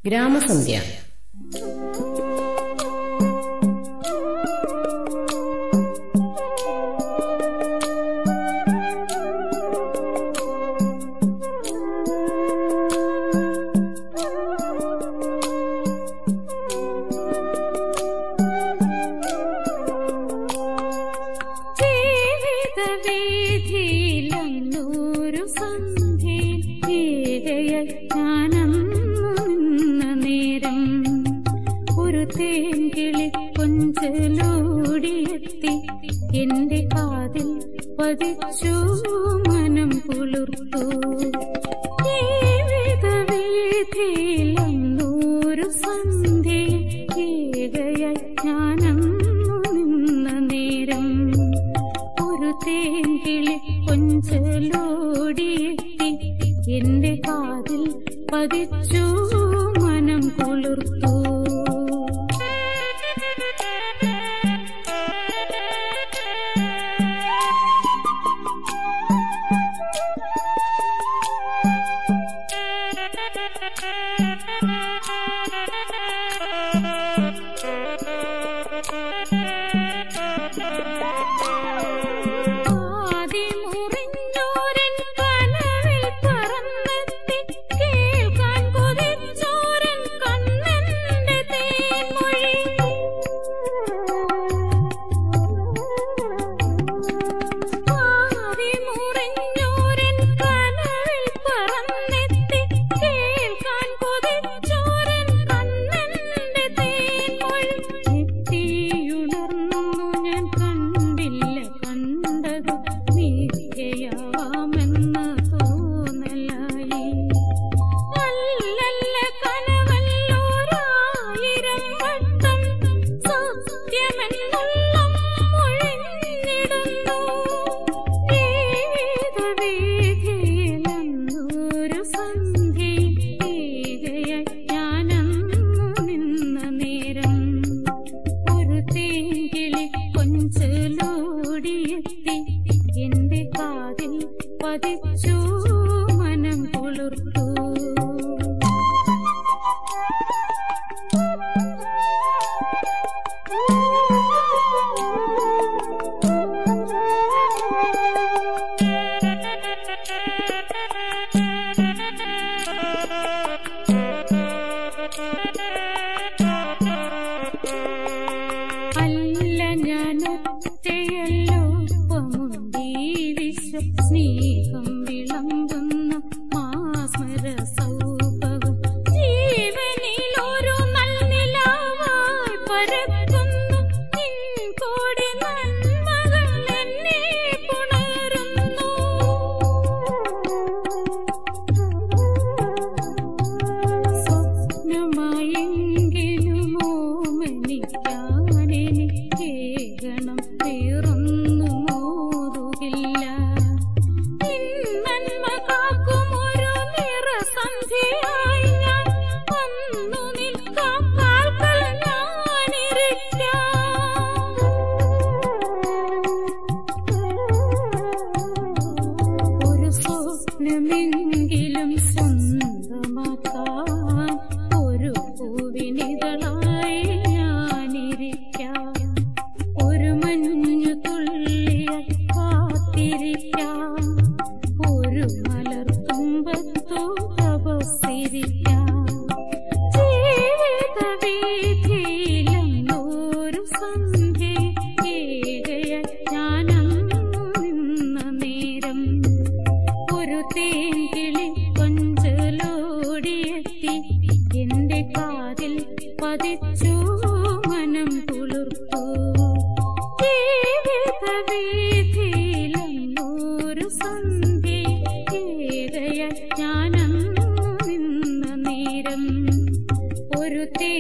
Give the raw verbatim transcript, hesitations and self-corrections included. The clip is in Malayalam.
ഗ്രാമസന്ധ്യ. തേൻകിളി കൊഞ്ചലോടിയെത്തി എന്റെ കാതിൽ പതിച്ചു മനം കുളിർത്തു. ജീവിത വീഥിയിലൊന്നൊരു സന്ധ്യയിൽ ഏകയായി ഞാനന്നു നിന്ന നേരം ഒരു തേൻകിളി കൊഞ്ചലോടിയെത്തി എന്റെ കാതിൽ പതിച്ചു മനം കുളിർത്തു. എന്റെ കാതിൽ പതിച്ചു മനം കുളിർത്തു. അല്ല ഞാനൊറ്റയല്ലോ സ്നേഹം വിളമ്പുന്ന മാസ്മര സൗഭകം ജീവനിലൊരു നൽനിലാവായി പരക്കുന്നു. നിൻ കോടി നന്മകൾ എന്നെ പുണരുന്നു. സ്വപ്നമായെങ്കിലും ഓമനിക്കാനെനിക്ക് ഗണം തീർന്നു മോതുകില്ല. നന്മ കാക്കുമൊരു നിറസന്ധ്യയായി ഞാൻ വന്നു നിൽക്കാം. കാൽക്കൽ ഞാനിരിക്കാം. ഒരു സ്വപ്നമെങ്കിലും സ്വന്തമാക്കാൻ ഒരു പൂവിനിതളായി ഞാനിരിക്കാം. ഒരു മഞ്ഞു തുള്ളിയായി കാത്തിരിക്കാം. ഒരു മലർത്തുമ്പത്തു തപസ്സിരിക്കാം. ജീവിത വീഥിയിലൊന്നൊരു സന്ധ്യയിൽ ഏകയായി ഞാനന്നു നിന്ന നേരം ഒരു തേൻകിളി കൊഞ്ചലോടിയെത്തി എന്റെ കാതിൽ പതിച്ചു മനം കുളിർത്തു. ജീവിത വീഥിയിലൊന്നൊരു സന്ധ്യയിൽ ഞാനന്നു നിന്ന നേരം ഒരു തേ